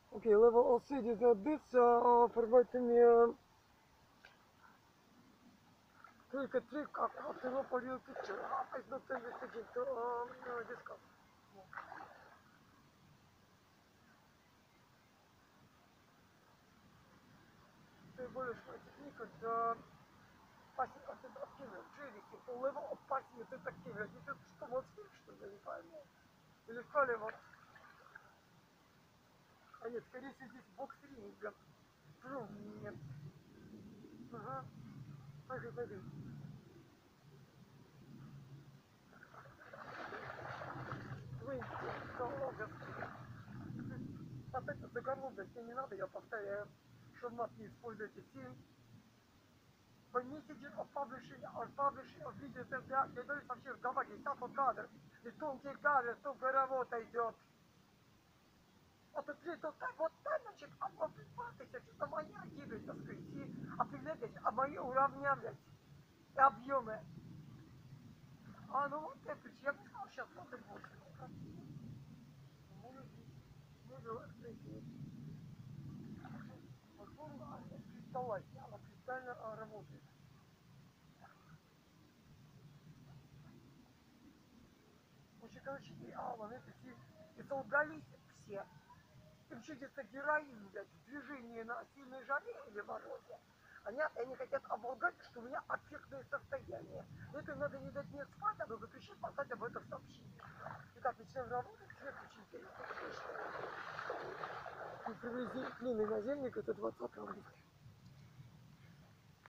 Okay, level all cities at this verwalten wir trick a trick after no for your picture. It's not investigation to discuss. Ты более что техника для активных джерики, то level of passing это активно. Это что вот что ли, не пойму. Или что ли вот. А нет, скорее всего здесь бокс ринга. Нет. Ага. Пойди, пойди. Опять доголовно, тебе не надо, я повторяю, что мат не используйте фильм. For messages of publishing of videos, я говорю вообще разговаривать, кадр, и тонкий кадр, только работа идет. А тут то так, вот так, значит, а вот что моя гибель, так сказать, а приглядеть, а мои уравнялись, и объемы. А ну вот это, я бы сказал, сейчас вот и больше. Буду открыть. Форма кристалла, она кристально работает. Очень, короче, и Алан, это все, это удались все. Им чудится героин, блядь, движение на сильной жаре или морозе. Они хотят оболгать, что у меня аффектное состояние. Это надо не дать мне спать, а запрещать послать об этом сообщение. Итак, начинаем работать, цвет очень интересный. Приблизительный наземник это 20 августа.